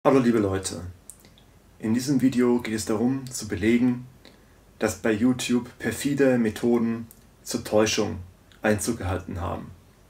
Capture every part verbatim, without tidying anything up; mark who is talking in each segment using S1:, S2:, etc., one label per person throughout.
S1: Hallo liebe Leute, in diesem Video geht es darum zu belegen, dass bei YouTube perfide Methoden zur Täuschung Einzug gehalten haben.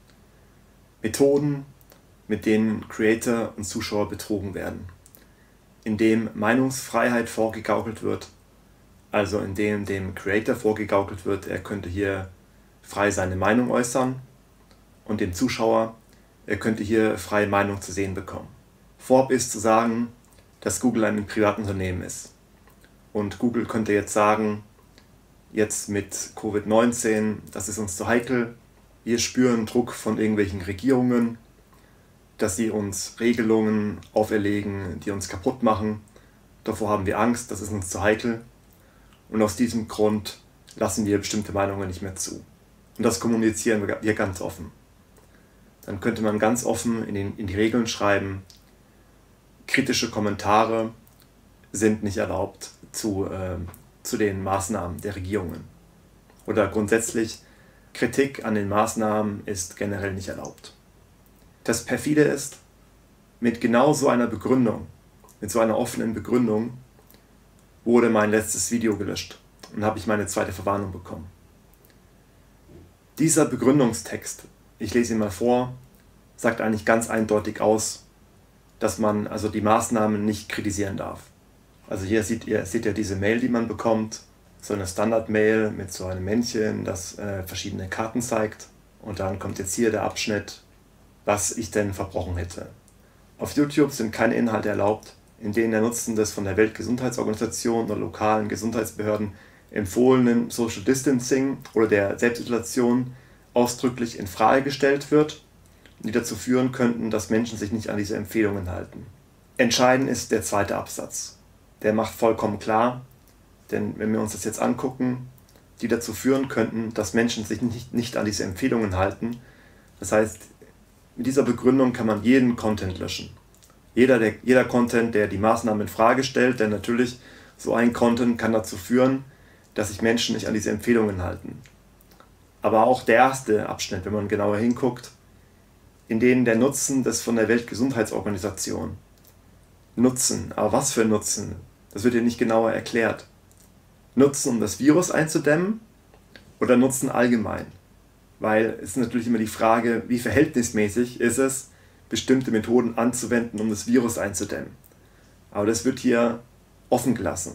S1: Methoden, mit denen Creator und Zuschauer betrogen werden, indem Meinungsfreiheit vorgegaukelt wird, also indem dem Creator vorgegaukelt wird, er könnte hier frei seine Meinung äußern und dem Zuschauer, er könnte hier freie Meinung zu sehen bekommen. Vorab ist zu sagen, dass Google ein Privatunternehmen ist. Und Google könnte jetzt sagen, jetzt mit Covid neunzehn, das ist uns zu heikel, wir spüren Druck von irgendwelchen Regierungen, dass sie uns Regelungen auferlegen, die uns kaputt machen. Davor haben wir Angst, das ist uns zu heikel. Und aus diesem Grund lassen wir bestimmte Meinungen nicht mehr zu. Und das kommunizieren wir ganz offen. Dann könnte man ganz offen in, den, in die Regeln schreiben, kritische Kommentare sind nicht erlaubt zu, äh, zu den Maßnahmen der Regierungen. Oder grundsätzlich, Kritik an den Maßnahmen ist generell nicht erlaubt. Das perfide ist, mit genau so einer Begründung, mit so einer offenen Begründung, wurde mein letztes Video gelöscht und habe ich meine zweite Verwarnung bekommen. Dieser Begründungstext, ich lese ihn mal vor, sagt eigentlich ganz eindeutig aus, dass man also die Maßnahmen nicht kritisieren darf. Also hier seht ihr, seht ihr diese Mail, die man bekommt, so eine Standard-Mail mit so einem Männchen, das äh, verschiedene Karten zeigt. Und dann kommt jetzt hier der Abschnitt, was ich denn verbrochen hätte. Auf YouTube sind keine Inhalte erlaubt, in denen der Nutzen des von der Weltgesundheitsorganisation oder lokalen Gesundheitsbehörden empfohlenen Social Distancing oder der Selbstisolation ausdrücklich in Frage gestellt wird, die dazu führen könnten, dass Menschen sich nicht an diese Empfehlungen halten. Entscheidend ist der zweite Absatz. Der macht vollkommen klar, denn wenn wir uns das jetzt angucken, die dazu führen könnten, dass Menschen sich nicht, nicht an diese Empfehlungen halten. Das heißt, mit dieser Begründung kann man jeden Content löschen. Jeder, der, jeder Content, der die Maßnahmen in Frage stellt, denn natürlich so ein Content kann dazu führen, dass sich Menschen nicht an diese Empfehlungen halten. Aber auch der erste Abschnitt, wenn man genauer hinguckt, in denen der Nutzen des von der Weltgesundheitsorganisation Nutzen, aber was für Nutzen? Das wird hier nicht genauer erklärt. Nutzen, um das Virus einzudämmen oder Nutzen allgemein? Weil es ist natürlich immer die Frage, wie verhältnismäßig ist es, bestimmte Methoden anzuwenden, um das Virus einzudämmen. Aber das wird hier offen gelassen.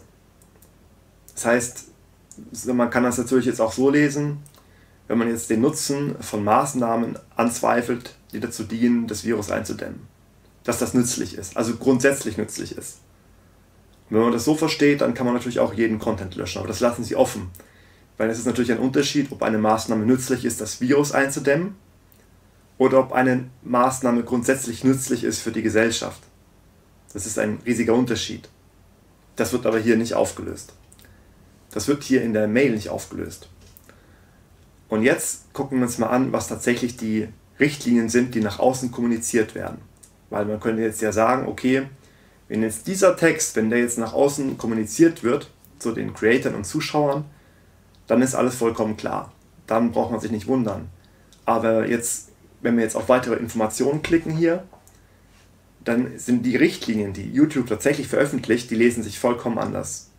S1: Das heißt, man kann das natürlich jetzt auch so lesen, wenn man jetzt den Nutzen von Maßnahmen anzweifelt, die dazu dienen, das Virus einzudämmen. Dass das nützlich ist, also grundsätzlich nützlich ist. Und wenn man das so versteht, dann kann man natürlich auch jeden Content löschen, aber das lassen sie offen. Weil es ist natürlich ein Unterschied, ob eine Maßnahme nützlich ist, das Virus einzudämmen, oder ob eine Maßnahme grundsätzlich nützlich ist für die Gesellschaft. Das ist ein riesiger Unterschied. Das wird aber hier nicht aufgelöst. Das wird hier in der Mail nicht aufgelöst. Und jetzt gucken wir uns mal an, was tatsächlich die Richtlinien sind, die nach außen kommuniziert werden. Weil man könnte jetzt ja sagen, okay, wenn jetzt dieser Text, wenn der jetzt nach außen kommuniziert wird, zu den Creatoren und Zuschauern, dann ist alles vollkommen klar. Dann braucht man sich nicht wundern. Aber jetzt, wenn wir jetzt auf weitere Informationen klicken hier, dann sind die Richtlinien, die YouTube tatsächlich veröffentlicht, die lesen sich vollkommen anders.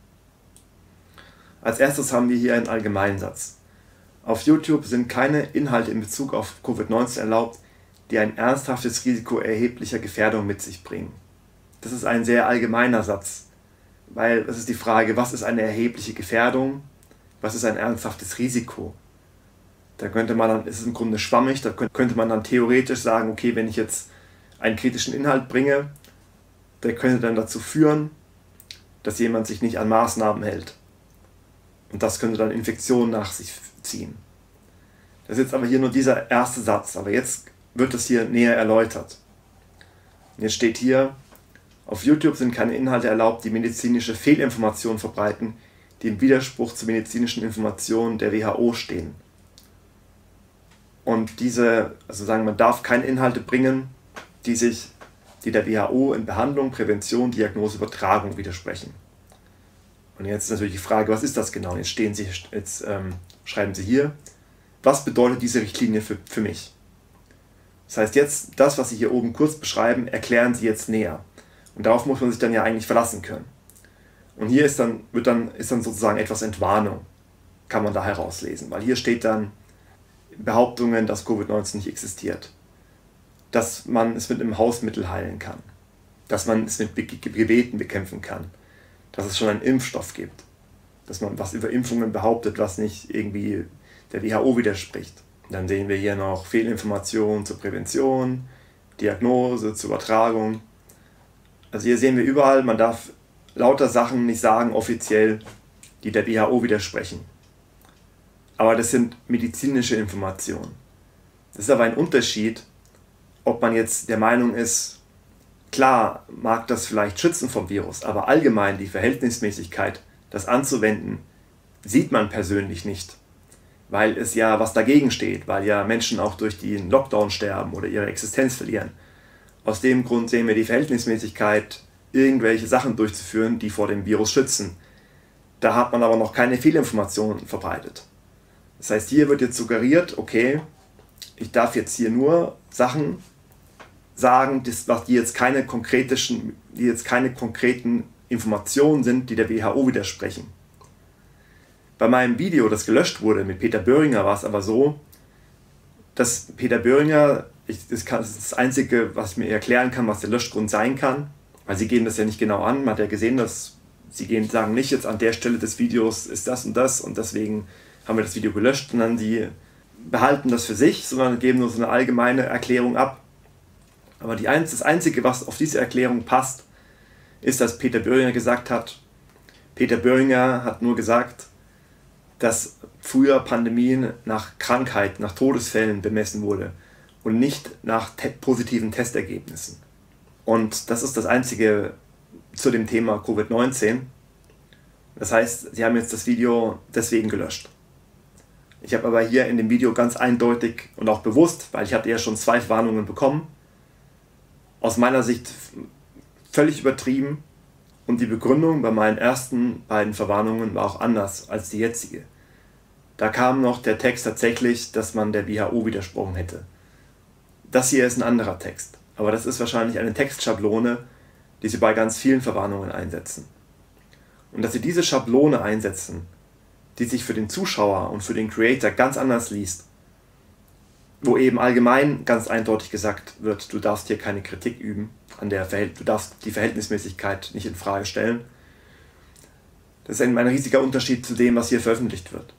S1: Als erstes haben wir hier einen Allgemeinsatz. Auf YouTube sind keine Inhalte in Bezug auf Covid neunzehn erlaubt, die ein ernsthaftes Risiko erheblicher Gefährdung mit sich bringen. Das ist ein sehr allgemeiner Satz, weil es ist die Frage, was ist eine erhebliche Gefährdung, was ist ein ernsthaftes Risiko. Da könnte man dann, es ist im Grunde schwammig, da könnte man dann theoretisch sagen, okay, wenn ich jetzt einen kritischen Inhalt bringe, der könnte dann dazu führen, dass jemand sich nicht an Maßnahmen hält. Und das könnte dann Infektionen nach sich ziehen. Das ist jetzt aber hier nur dieser erste Satz, aber jetzt wird es hier näher erläutert. Und jetzt steht hier, auf YouTube sind keine Inhalte erlaubt, die medizinische Fehlinformationen verbreiten, die im Widerspruch zu medizinischen Informationen der W H O stehen. Und diese, also sagen, man darf keine Inhalte bringen, die sich, die der W H O in Behandlung, Prävention, Diagnose, Übertragung widersprechen. Und jetzt ist natürlich die Frage, was ist das genau? Jetzt, stehen Sie, jetzt ähm, schreiben Sie hier, was bedeutet diese Richtlinie für, für mich? Das heißt jetzt, das, was Sie hier oben kurz beschreiben, erklären Sie jetzt näher. Und darauf muss man sich dann ja eigentlich verlassen können. Und hier ist dann, wird dann, ist dann sozusagen etwas Entwarnung, kann man da herauslesen. Weil hier steht dann Behauptungen, dass Covid neunzehn nicht existiert. Dass man es mit einem Hausmittel heilen kann. Dass man es mit Gebeten bekämpfen kann. Dass es schon einen Impfstoff gibt. Dass man was über Impfungen behauptet, was nicht irgendwie der W H O widerspricht. Dann sehen wir hier noch Fehlinformationen zur Prävention, Diagnose, zur Übertragung. Also hier sehen wir überall, man darf lauter Sachen nicht sagen offiziell, die der W H O widersprechen. Aber das sind medizinische Informationen. Das ist aber ein Unterschied, ob man jetzt der Meinung ist, klar mag das vielleicht schützen vom Virus, aber allgemein die Verhältnismäßigkeit, das anzuwenden, sieht man persönlich nicht. Weil es ja was dagegen steht, weil ja Menschen auch durch den Lockdown sterben oder ihre Existenz verlieren. Aus dem Grund sehen wir die Verhältnismäßigkeit, irgendwelche Sachen durchzuführen, die vor dem Virus schützen. Da hat man aber noch keine Fehlinformationen verbreitet. Das heißt, hier wird jetzt suggeriert, okay, ich darf jetzt hier nur Sachen sagen, die jetzt keine konkreten, die jetzt keine konkreten Informationen sind, die der W H O widersprechen. Bei meinem Video, das gelöscht wurde mit Peter Böhringer, war es aber so, dass Peter Böhringer, ich, das, kann, das ist das Einzige, was ich mir erklären kann, was der Löschgrund sein kann, weil sie geben das ja nicht genau an. Man hat ja gesehen, dass sie gehen, sagen nicht, jetzt an der Stelle des Videos ist das und das und deswegen haben wir das Video gelöscht, sondern sie behalten das für sich, sondern geben nur so eine allgemeine Erklärung ab. Aber die, das Einzige, was auf diese Erklärung passt, ist, dass Peter Böhringer gesagt hat, Peter Böhringer hat nur gesagt, dass früher Pandemien nach Krankheit, nach Todesfällen bemessen wurde und nicht nach te- positiven Testergebnissen. Und das ist das Einzige zu dem Thema Covid neunzehn. Das heißt, sie haben jetzt das Video deswegen gelöscht. Ich habe aber hier in dem Video ganz eindeutig und auch bewusst, weil ich hatte ja schon zwei Warnungen bekommen, aus meiner Sicht völlig übertrieben. Und die Begründung bei meinen ersten beiden Verwarnungen war auch anders als die jetzige. Da kam noch der Text tatsächlich, dass man der W H O widersprochen hätte. Das hier ist ein anderer Text, aber das ist wahrscheinlich eine Textschablone, die sie bei ganz vielen Verwarnungen einsetzen. Und dass sie diese Schablone einsetzen, die sich für den Zuschauer und für den Creator ganz anders liest, wo eben allgemein ganz eindeutig gesagt wird, du darfst hier keine Kritik üben, an der Verhält- du darfst die Verhältnismäßigkeit nicht in Frage stellen. Das ist ein, ein riesiger Unterschied zu dem, was hier veröffentlicht wird.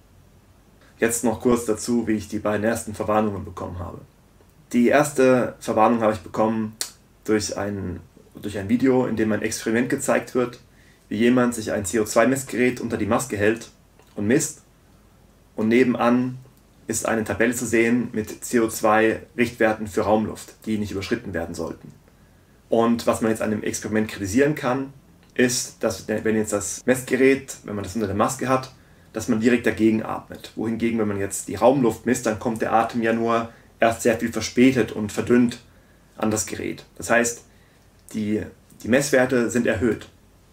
S1: Jetzt noch kurz dazu, wie ich die beiden ersten Verwarnungen bekommen habe. Die erste Verwarnung habe ich bekommen durch ein, durch ein Video, in dem ein Experiment gezeigt wird, wie jemand sich ein C O zwei Messgerät unter die Maske hält und misst und nebenan ist eine Tabelle zu sehen mit C O zwei Richtwerten für Raumluft, die nicht überschritten werden sollten. Und was man jetzt an dem Experiment kritisieren kann, ist, dass wenn jetzt das Messgerät, wenn man das unter der Maske hat, dass man direkt dagegen atmet. Wohingegen, wenn man jetzt die Raumluft misst, dann kommt der Atem ja nur erst sehr viel verspätet und verdünnt an das Gerät. Das heißt, die, die Messwerte sind erhöht.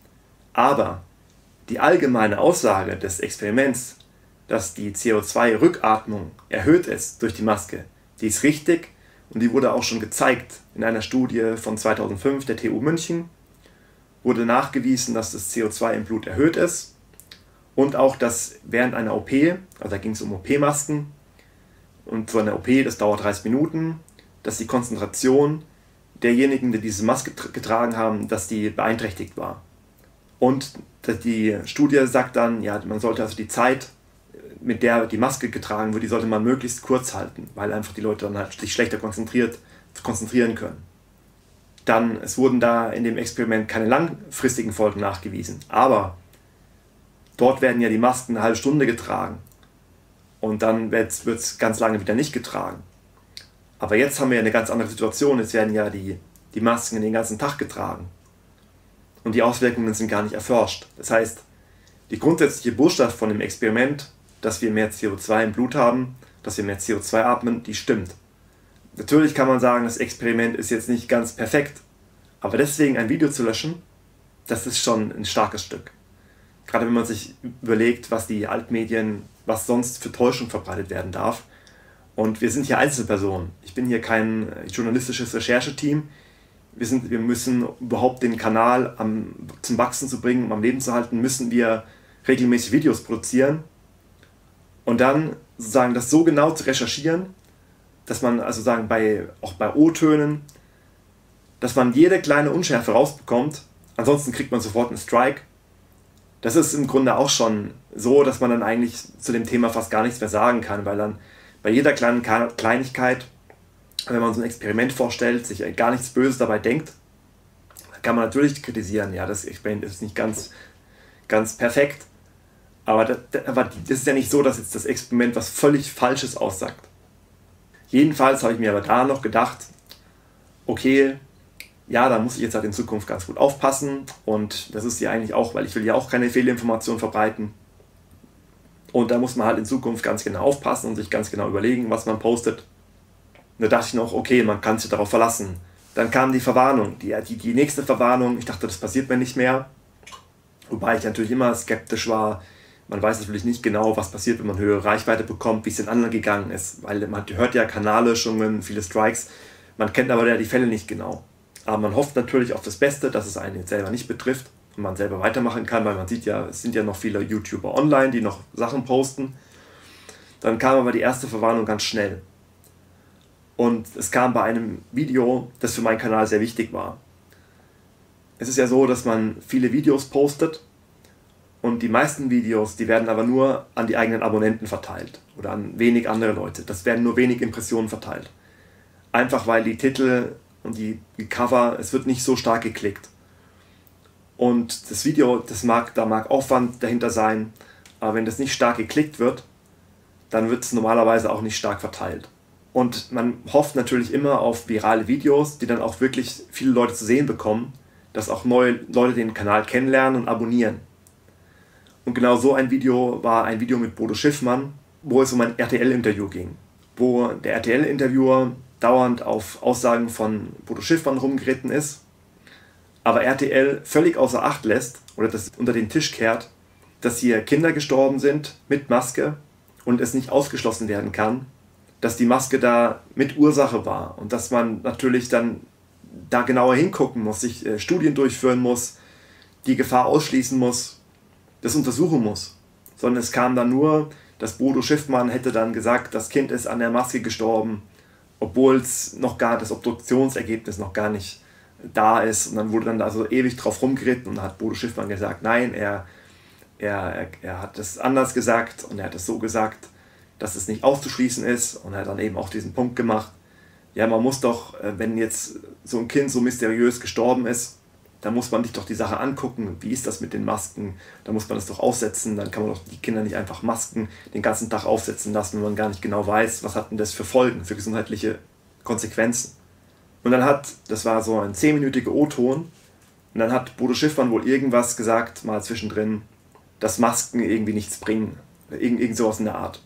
S1: Aber die allgemeine Aussage des Experiments, dass die C O zwei Rückatmung erhöht ist durch die Maske, die ist richtig und die wurde auch schon gezeigt in einer Studie von zweitausendfünf der T U München. Wurde nachgewiesen, dass das C O zwei im Blut erhöht ist und auch, dass während einer O P, also da ging es um O P-Masken und so eine O P, das dauert dreißig Minuten, dass die Konzentration derjenigen, die diese Maske getragen haben, dass die beeinträchtigt war. Und die Studie sagt dann, ja, man sollte also die Zeit, mit der die Maske getragen wird, die sollte man möglichst kurz halten, weil einfach die Leute dann halt sich schlechter konzentriert, konzentrieren können. Dann, es wurden da in dem Experiment keine langfristigen Folgen nachgewiesen, aber dort werden ja die Masken eine halbe Stunde getragen und dann wird es ganz lange wieder nicht getragen. Aber jetzt haben wir ja eine ganz andere Situation, jetzt werden ja die, die Masken den ganzen Tag getragen und die Auswirkungen sind gar nicht erforscht. Das heißt, die grundsätzliche Botschaft von dem Experiment, dass wir mehr C O zwei im Blut haben, dass wir mehr C O zwei atmen, die stimmt. Natürlich kann man sagen, das Experiment ist jetzt nicht ganz perfekt, aber deswegen ein Video zu löschen, das ist schon ein starkes Stück. Gerade wenn man sich überlegt, was die Altmedien, was sonst für Täuschung verbreitet werden darf. Und wir sind hier Einzelpersonen. Ich bin hier kein journalistisches Rechercheteam. wir, sind, wir müssen überhaupt den Kanal am, zum Wachsen zu bringen, um am Leben zu halten, müssen wir regelmäßig Videos produzieren und dann sozusagen das so genau zu recherchieren, dass man also sagen bei, auch bei O-Tönen, dass man jede kleine Unschärfe rausbekommt, ansonsten kriegt man sofort einen Strike. Das ist im Grunde auch schon so, dass man dann eigentlich zu dem Thema fast gar nichts mehr sagen kann, weil dann bei jeder kleinen Kleinigkeit, wenn man so ein Experiment vorstellt, sich gar nichts Böses dabei denkt, kann man natürlich kritisieren, ja, das Experiment ist nicht ganz, ganz perfekt, aber das, aber das ist ja nicht so, dass jetzt das Experiment was völlig Falsches aussagt. Jedenfalls habe ich mir aber da noch gedacht, okay, ja, da muss ich jetzt halt in Zukunft ganz gut aufpassen und das ist ja eigentlich auch, weil ich will ja auch keine Fehlinformationen verbreiten und da muss man halt in Zukunft ganz genau aufpassen und sich ganz genau überlegen, was man postet. Und da dachte ich noch, okay, man kann sich darauf verlassen. Dann kam die Verwarnung, die, die, die nächste Verwarnung, ich dachte, das passiert mir nicht mehr, wobei ich natürlich immer skeptisch war. Man weiß natürlich nicht genau, was passiert, wenn man höhere Reichweite bekommt, wie es den anderen gegangen ist, weil man hört ja Kanallöschungen, viele Strikes, man kennt aber ja die Fälle nicht genau. Aber man hofft natürlich auf das Beste, dass es einen jetzt selber nicht betrifft und man selber weitermachen kann, weil man sieht ja, es sind ja noch viele YouTuber online, die noch Sachen posten. Dann kam aber die erste Verwarnung ganz schnell. Und es kam bei einem Video, das für meinen Kanal sehr wichtig war. Es ist ja so, dass man viele Videos postet und die meisten Videos, die werden aber nur an die eigenen Abonnenten verteilt oder an wenig andere Leute. Das werden nur wenig Impressionen verteilt. Einfach weil die Titel und die, die Cover, es wird nicht so stark geklickt. Und das Video, das mag, da mag Aufwand dahinter sein, aber wenn das nicht stark geklickt wird, dann wird es normalerweise auch nicht stark verteilt. Und man hofft natürlich immer auf virale Videos, die dann auch wirklich viele Leute zu sehen bekommen, dass auch neue Leute den Kanal kennenlernen und abonnieren. Und genau so ein Video war ein Video mit Bodo Schiffmann, wo es um ein R T L-Interview ging, wo der R T L-Interviewer dauernd auf Aussagen von Bodo Schiffmann rumgeritten ist, aber R T L völlig außer Acht lässt oder das unter den Tisch kehrt, dass hier Kinder gestorben sind mit Maske und es nicht ausgeschlossen werden kann, dass die Maske da mit Ursache war und dass man natürlich dann da genauer hingucken muss, sich äh, Studien durchführen muss, die Gefahr ausschließen muss, das untersuchen muss. Sondern es kam dann nur, dass Bodo Schiffmann hätte dann gesagt, das Kind ist an der Maske gestorben, obwohl es noch gar das Obduktionsergebnis noch gar nicht da ist. Und dann wurde dann da so ewig drauf rumgeritten und dann hat Bodo Schiffmann gesagt, nein, er, er, er, er hat es anders gesagt und er hat es so gesagt, dass es nicht auszuschließen ist und er hat dann eben auch diesen Punkt gemacht, ja, man muss doch, wenn jetzt so ein Kind so mysteriös gestorben ist, dann muss man sich doch die Sache angucken, wie ist das mit den Masken, da muss man das doch aussetzen, dann kann man doch die Kinder nicht einfach Masken den ganzen Tag aufsetzen lassen, wenn man gar nicht genau weiß, was hat denn das für Folgen, für gesundheitliche Konsequenzen. Und dann hat, das war so ein zehnminütiger O-Ton, und dann hat Bodo Schiffmann wohl irgendwas gesagt, mal zwischendrin, dass Masken irgendwie nichts bringen, irgend, irgend sowas in der Art.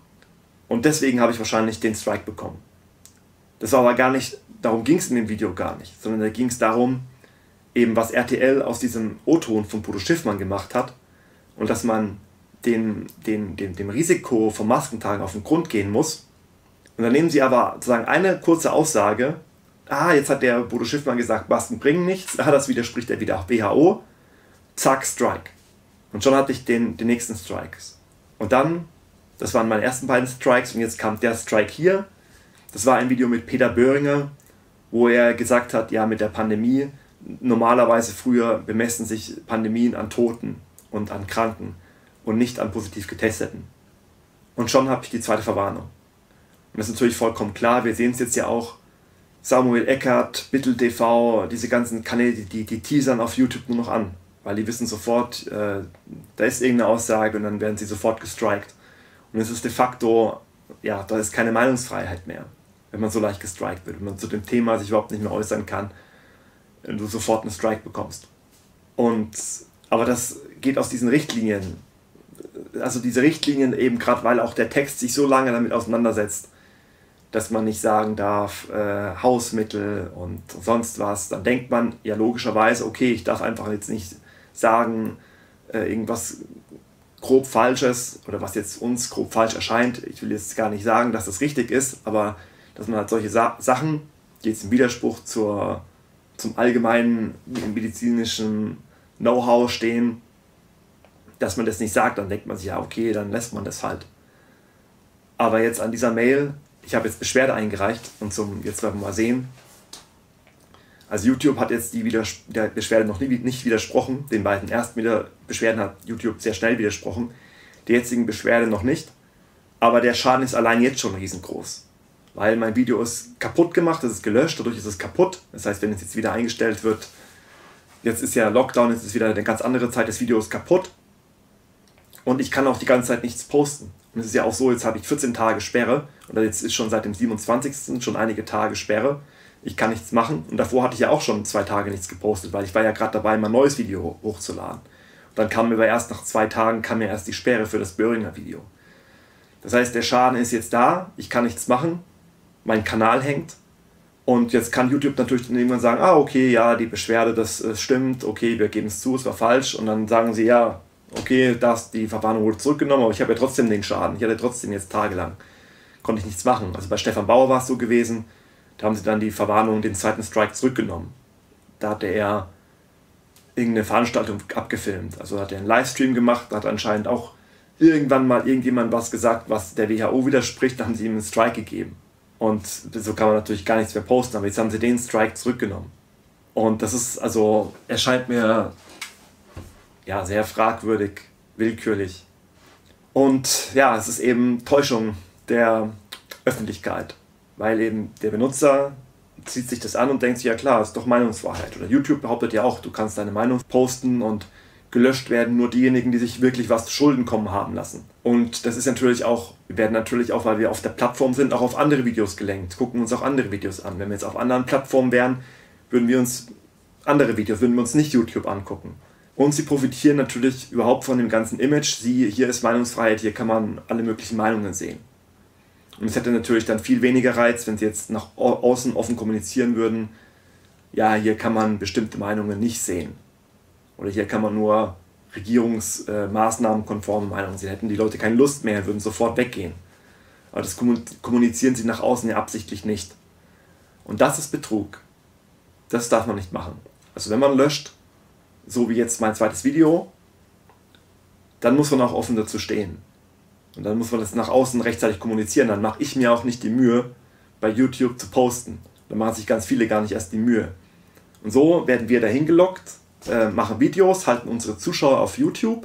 S1: Und deswegen habe ich wahrscheinlich den Strike bekommen. Das war aber gar nicht, darum ging es in dem Video gar nicht, sondern da ging es darum, eben was R T L aus diesem O-Ton von Bodo Schiffmann gemacht hat und dass man den, den, den, dem Risiko vom Maskentragen auf den Grund gehen muss. Und dann nehmen sie aber sozusagen eine kurze Aussage, ah, jetzt hat der Bodo Schiffmann gesagt, Masken bringen nichts, ah, das widerspricht er wieder W H O, zack, Strike. Und schon hatte ich den, den nächsten Strikes. Und dann, das waren meine ersten beiden Strikes und jetzt kam der Strike hier. Das war ein Video mit Peter Böhringer, wo er gesagt hat, ja, mit der Pandemie, normalerweise früher bemessen sich Pandemien an Toten und an Kranken und nicht an positiv Getesteten. Und schon habe ich die zweite Verwarnung. Und das ist natürlich vollkommen klar, wir sehen es jetzt ja auch, Samuel Eckert, Bittel T V, diese ganzen Kanäle, die, die teasern auf YouTube nur noch an, weil die wissen sofort, äh, da ist irgendeine Aussage und dann werden sie sofort gestrikt. Und es ist de facto, ja, da ist keine Meinungsfreiheit mehr, wenn man so leicht gestrikt wird, wenn man zu dem Thema sich überhaupt nicht mehr äußern kann, wenn du sofort einen Strike bekommst. Und, aber das geht aus diesen Richtlinien, also diese Richtlinien eben gerade, weil auch der Text sich so lange damit auseinandersetzt, dass man nicht sagen darf, äh, Hausmittel und sonst was, dann denkt man ja logischerweise, okay, ich darf einfach jetzt nicht sagen, äh, irgendwas grob Falsches oder was jetzt uns grob falsch erscheint. Ich will jetzt gar nicht sagen, dass das richtig ist, aber dass man halt solche Sa- Sachen, die jetzt im Widerspruch zur, zum allgemeinen medizinischen Know-how stehen, dass man das nicht sagt, dann denkt man sich, ja okay, dann lässt man das halt. Aber jetzt an dieser Mail, ich habe jetzt Beschwerde eingereicht und zum, jetzt werden wir mal sehen. Also YouTube hat jetzt die Widers- der Beschwerde noch nie, nicht widersprochen. Den beiden ersten wieder Beschwerden hat YouTube sehr schnell widersprochen. Der jetzigen Beschwerde noch nicht. Aber der Schaden ist allein jetzt schon riesengroß. Weil mein Video ist kaputt gemacht, es ist gelöscht, dadurch ist es kaputt. Das heißt, wenn es jetzt wieder eingestellt wird, jetzt ist ja Lockdown, jetzt ist wieder eine ganz andere Zeit, das Video ist kaputt. Und ich kann auch die ganze Zeit nichts posten. Und es ist ja auch so, jetzt habe ich vierzehn Tage Sperre. Oder jetzt ist schon seit dem siebenundzwanzigsten schon einige Tage Sperre. Ich kann nichts machen. Und davor hatte ich ja auch schon zwei Tage nichts gepostet, weil ich war ja gerade dabei, mein neues Video hochzuladen. Und dann kam mir aber erst nach zwei Tagen kam mir erst die Sperre für das Böhringer Video. Das heißt, der Schaden ist jetzt da, ich kann nichts machen, mein Kanal hängt. Und jetzt kann YouTube natürlich dann irgendwann sagen, ah okay, ja, die Beschwerde, das äh, stimmt, okay, wir geben es zu, es war falsch. Und dann sagen sie, ja, okay, das, die Verwarnung wurde zurückgenommen, aber ich habe ja trotzdem den Schaden. Ich hatte trotzdem jetzt tagelang, konnte ich nichts machen. Also bei Stefan Bauer war es so gewesen, da haben sie dann die Verwarnung, den zweiten Strike zurückgenommen. Da hatte er irgendeine Veranstaltung abgefilmt. Also hat er einen Livestream gemacht, hat anscheinend auch irgendwann mal irgendjemand was gesagt, was der W H O widerspricht, dann haben sie ihm einen Strike gegeben. Und so kann man natürlich gar nichts mehr posten, aber jetzt haben sie den Strike zurückgenommen. Und das ist, also, erscheint mir ja, sehr fragwürdig, willkürlich. Und ja, es ist eben Täuschung der Öffentlichkeit, weil eben der Benutzer zieht sich das an und denkt sich, ja klar, ist doch Meinungsfreiheit. Oder YouTube behauptet ja auch, du kannst deine Meinung posten und gelöscht werden nur diejenigen, die sich wirklich was zu Schulden kommen haben lassen. Und das ist natürlich auch, wir werden natürlich auch, weil wir auf der Plattform sind, auch auf andere Videos gelenkt, gucken uns auch andere Videos an. Wenn wir jetzt auf anderen Plattformen wären, würden wir uns andere Videos, würden wir uns nicht YouTube angucken. Und sie profitieren natürlich überhaupt von dem ganzen Image. Sie, hier ist Meinungsfreiheit, hier kann man alle möglichen Meinungen sehen. Und es hätte natürlich dann viel weniger Reiz, wenn sie jetzt nach außen offen kommunizieren würden, ja, hier kann man bestimmte Meinungen nicht sehen. Oder hier kann man nur regierungsmaßnahmenkonforme Meinungen sehen. Hätten die Leute keine Lust mehr, würden sofort weggehen. Aber das kommunizieren sie nach außen ja absichtlich nicht. Und das ist Betrug. Das darf man nicht machen. Also wenn man löscht, so wie jetzt mein zweites Video, dann muss man auch offen dazu stehen. Und dann muss man das nach außen rechtzeitig kommunizieren. Dann mache ich mir auch nicht die Mühe, bei YouTube zu posten. Dann machen sich ganz viele gar nicht erst die Mühe. Und so werden wir dahin gelockt, äh, machen Videos, halten unsere Zuschauer auf YouTube,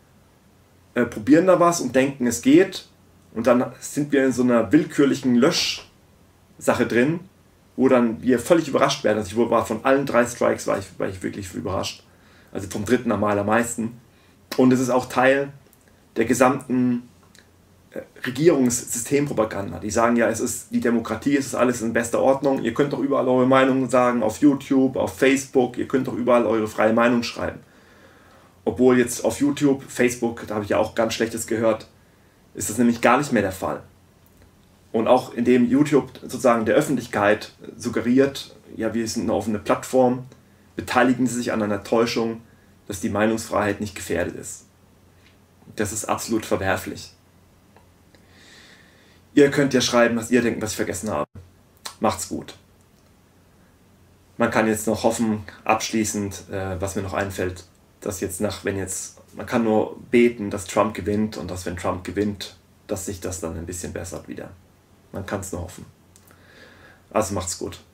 S1: äh, probieren da was und denken, es geht. Und dann sind wir in so einer willkürlichen Löschsache drin, wo dann wir völlig überrascht werden. Also ich war von allen drei Strikes war ich, war ich wirklich überrascht. Also vom dritten am allermeisten. Und es ist auch Teil der gesamten äh, Regierungssystempropaganda. Die sagen ja, es ist die Demokratie, es ist alles in bester Ordnung. Ihr könnt doch überall eure Meinung sagen, auf YouTube, auf Facebook. Ihr könnt doch überall eure freie Meinung schreiben. Obwohl jetzt auf YouTube, Facebook, da habe ich ja auch ganz Schlechtes gehört, ist das nämlich gar nicht mehr der Fall. Und auch indem YouTube sozusagen der Öffentlichkeit suggeriert, ja, wir sind eine offene Plattform, beteiligen sie sich an einer Täuschung, dass die Meinungsfreiheit nicht gefährdet ist. Das ist absolut verwerflich. Ihr könnt ja schreiben, was ihr denkt, was ich vergessen habe. Macht's gut. Man kann jetzt noch hoffen, abschließend, äh, was mir noch einfällt, dass jetzt nach, wenn jetzt, man kann nur beten, dass Trump gewinnt und dass wenn Trump gewinnt, dass sich das dann ein bisschen bessert wieder. Man kann es nur hoffen. Also macht's gut.